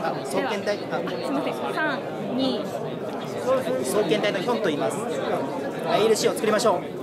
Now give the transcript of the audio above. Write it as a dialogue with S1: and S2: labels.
S1: 双剣隊、
S2: すみません、3、2、
S1: 双剣隊のヒョンと言います。ILC を作りましょう。